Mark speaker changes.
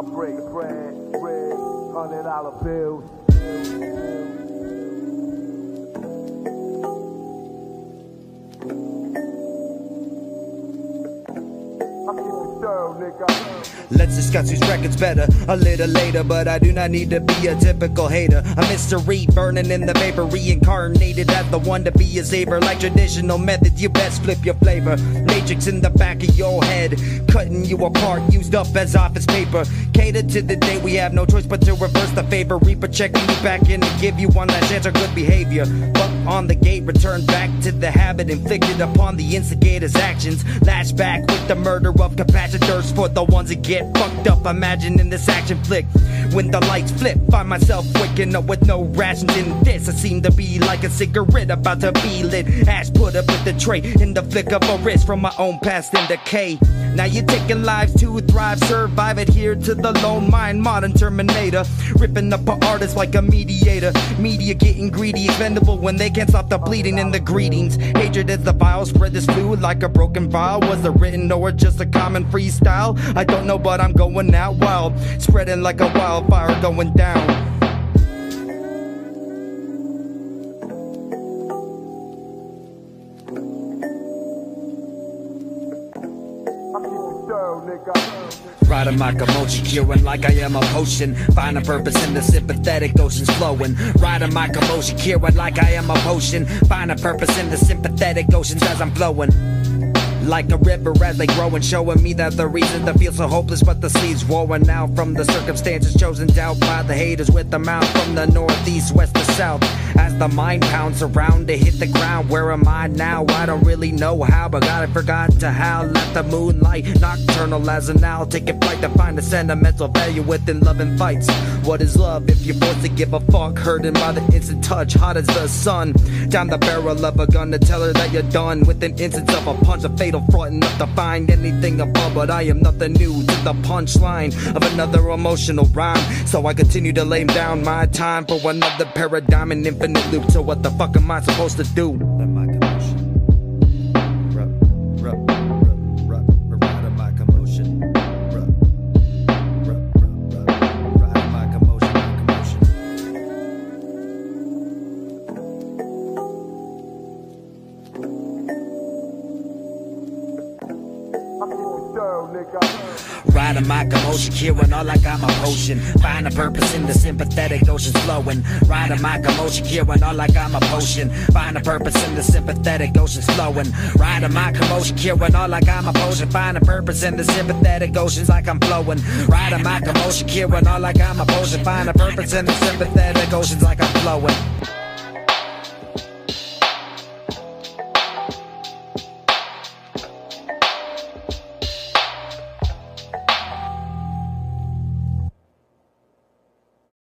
Speaker 1: I break bread, $100 bills.
Speaker 2: Let's discuss whose record's better a little later, but I do not need to be a typical hater. A mystery burning in the vapor, reincarnated as the one to be a saver. Like traditional methods, you best flip your flavor. Matrix in the back of your head, cutting you apart, used up as office paper. Cater to the day we have no choice but to reverse the favor. Reaper checking you back in to give you one last chance for good behavior. But on the gate, return back to the habit inflicted upon the instigator's actions. Lash back with the murder of capacitors for the ones that get fucked up, imagining this action flick. When the lights flip, find myself waking up with no rations in this. I seem to be like a cigarette about to be lit. Ash put up with the tray in the flick of a wrist from my own past and decay. Now you're taking lives to thrive, survive, adhere to the lone mind, modern Terminator. Ripping up an artist like a mediator. Media getting greedy, expendable when they can't stop the bleeding in the greetings. Hatred is the vile, spread this fluid like a broken vial. Was it written or just a common freestyle? I don't know, but I'm going out wild, spreading like a wildfire going down. Riding my commotion, curing like I am a potion. Find a purpose in the sympathetic oceans flowing. Riding my commotion, curing like I am a potion. Find a purpose in the sympathetic oceans as I'm flowing. Like a river as they grow and showing me that the reason to feel so hopeless, but the seeds roaring out from the circumstances chosen doubt by the haters with the mouth from the northeast, west to south. As the mind pounds around to hit the ground, where am I now? I don't really know how, but God, I forgot to howl at the moonlight, nocturnal as an owl, taking flight to find a sentimental value within love and fights. What is love if you're forced to give a fuck? Hurting by the instant touch, hot as the sun. Down the barrel of a gun to tell her that you're done with an instance of a punch, a fatal front enough to find anything above. But I am nothing new to the punchline of another emotional rhyme, so I continue to lay down my time for another paradigm and infinite loop. So what the fuck am I supposed to do? Riding my commotion, curing all like I'm a potion. Find a purpose in the sympathetic oceans flowing. Riding my commotion, curing all like I'm a potion. Find a purpose in the sympathetic oceans flowing. Riding my commotion, curing all like I'm a potion. Find a purpose in the sympathetic oceans like I'm flowing. Riding my commotion, curing all like I'm a potion. Find a purpose in the sympathetic oceans like I'm flowing.